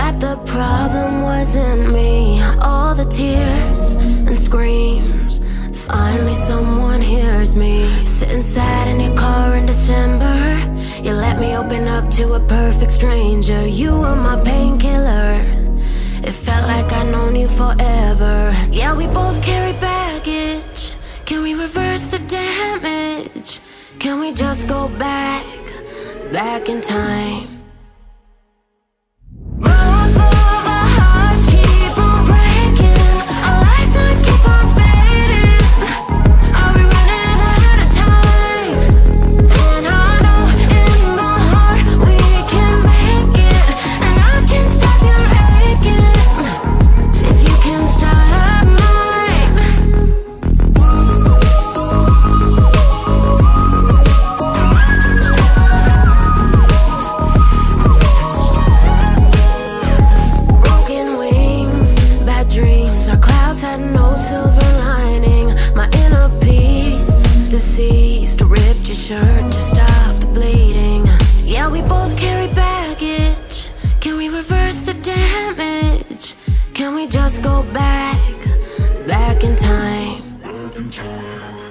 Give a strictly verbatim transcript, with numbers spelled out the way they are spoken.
that the problem wasn't me. All the tears and screams, finally someone hears me. Sitting sad in your car in December, you let me open up to a perfect stranger. You were my painkiller, it felt like I'd known you forever. Yeah, we both carry baggage. Can we reverse the damage? Can we just go back, back in time? Roads full of our hearts keep on breaking, our lifelines keep on fading. Are we running out of time? And I know in my heart we can make it, and I can stop your aching if you can stop mine. Broken wings, bad dreams, our clouds had no silver lining. My inner peace deceased, ripped your shirt to stop the bleeding. Yeah, we both carry baggage. Can we reverse the damage? Can we just go back, back in time?